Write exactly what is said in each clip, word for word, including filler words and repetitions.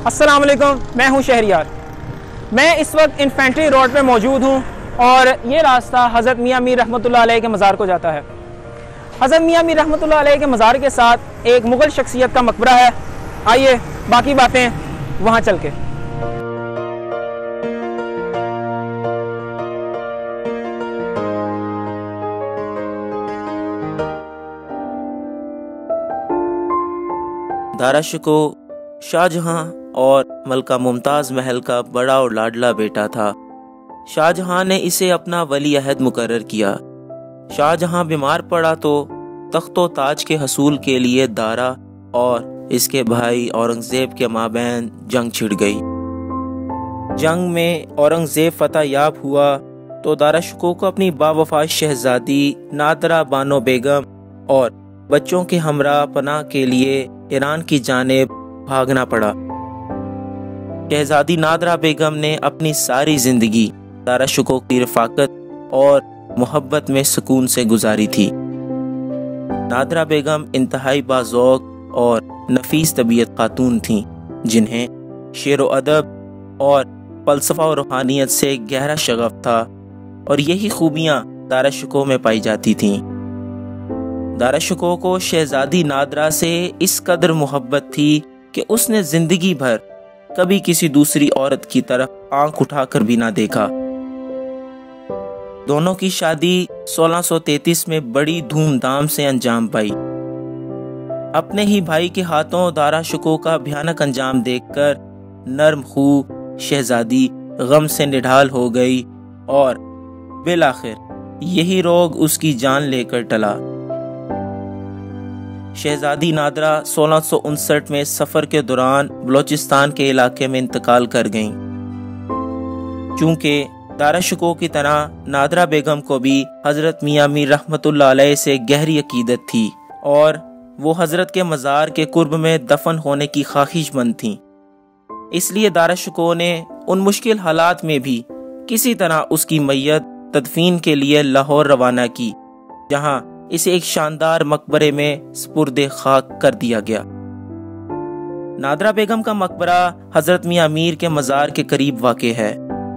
अस्सलाम वालेकुम, मैं हूं शहरियार। मैं इस वक्त इन्फेंट्री रोड पे मौजूद हूं और ये रास्ता हज़रत मियाँ मीर रहमतुल्लाह अलैह के मज़ार को जाता है। हज़रत मियाँ मीर रहमतुल्लाह अलैह के मज़ार के साथ एक मुग़ल शख्सियत का मकबरा है। आइए बाकी बातें वहाँ चल के। दाराशिको शाहजहां और मलका मुमताज़ महल का बड़ा और लाडला बेटा था। शाहजहां ने इसे अपना वली अहद मुकर्रर किया। शाहजहां बीमार पड़ा तो तख्तो ताज के हसूल के लिए दारा और इसके भाई औरंगजेब के माबैन जंग छिड़ गई। जंग में औरंगजेब फतह याब हुआ तो दाराशिको को अपनी बावफा शहजादी नादरा बानो बेगम और बच्चों के हमरा पनाह के लिए ईरान की जानिब भागना पड़ा। शहजादी नादरा बेगम ने अपनी सारी जिंदगी दाराशिको की रफाकत और मोहब्बत में सुकून से गुजारी थी। नादरा बेगम इंतहाई बाज़ौक़ और नफीस तबीयत खातून थीं, जिन्हें शेर व अदब और फ़लसफ़ा और रूहानियत से गहरा शगफ़ था और यही खूबियाँ दाराशिको में पाई जाती थीं। दाराशिको को शहजादी नादरा से इस कदर मोहब्बत थी कि उसने जिंदगी भर कभी किसी दूसरी औरत की तरफ आंख उठाकर भी ना देखा। दोनों की शादी सोलह सौ तैंतीस में बड़ी धूमधाम से अंजाम पाई। अपने ही भाई के हाथों दाराशिको का भयानक अंजाम देखकर नर्म खू शहजादी गम से निढाल हो गई और बिलाखिर यही रोग उसकी जान लेकर टला। शहजादी नादरा सोलह सौ उनसठ में सफ़र के दौरान बलोचिस्तान के इलाके में इंतकाल कर गईं। चूँकि दाराशिको की तरह नादरा बेगम को भी हज़रत मियाँ मीर रहमतुल्लाह अलैह से गहरी अकीदत थी और वो हज़रत के मज़ार के कुर्ब में दफन होने की ख्वाहिशमंद थीं। इसलिए दाराशिको ने उन मुश्किल हालात में भी किसी तरह उसकी मैयत तदफीन के लिए लाहौर रवाना की, जहाँ इसे एक शानदार मकबरे में स्पुर्दे खाक कर दिया गया। नादरा बेगम का मकबरा हजरत मियाँ मीर के मज़ार के करीब वाक़े है।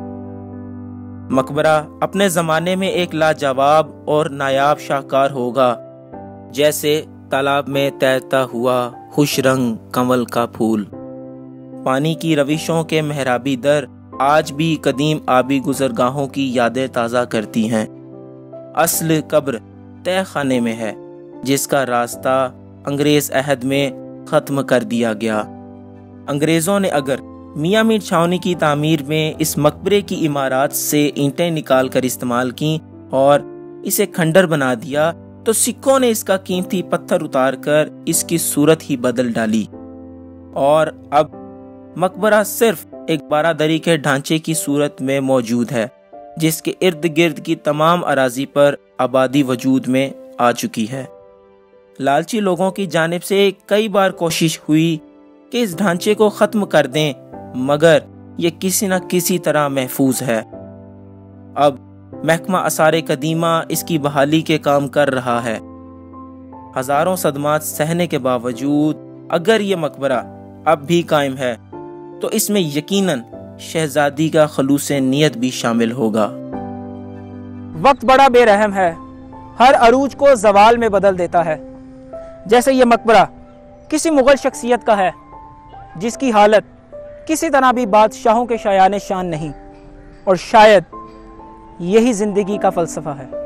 मकबरा अपने ज़माने में एक लाजवाब और नायाब शाहकार होगा, जैसे तालाब में तैरता हुआ खुश रंग कमल का फूल। पानी की रविशों के मेहराबी दर आज भी कदीम आबी गुजरगाहों की यादें ताज़ा करती हैं। असल कब्र तय खाने में है, जिसका रास्ता अंग्रेज अहद में ख़त्म कर दिया गया। अंग्रेज़ों ने अगर मियाँ मीर छावनी की तामीर में इस मकबरे की इमारत से ईंटें निकाल कर इस्तेमाल की और इसे खंडर बना दिया, तो सिखों ने इसका कीमती पत्थर उतार कर इसकी सूरत ही बदल डाली और अब मकबरा सिर्फ एक बारादरी के ढांचे की सूरत में मौजूद है, जिसके इर्द गिर्द की तमाम अराजी पर आबादी वजूद में आ चुकी है। लालची लोगों की जानिब से कई बार कोशिश हुई कि इस ढांचे को ख़त्म कर दें, मगर ये किसी न किसी तरह महफूज है। अब महकमा आसार कदीमा इसकी बहाली के काम कर रहा है। हज़ारों सदमात सहने के बावजूद अगर ये मकबरा अब भी कायम है तो इसमें यकीनन शहजादी का खलूस नियत भी शामिल होगा। वक्त बड़ा बेरहम है, हर अरूज को जवाल में बदल देता है। जैसे ये मकबरा किसी मुग़ल शख्सियत का है, जिसकी हालत किसी तरह भी बादशाहों के शायान शान नहीं, और शायद यही ज़िंदगी का फ़लसफ़ा है।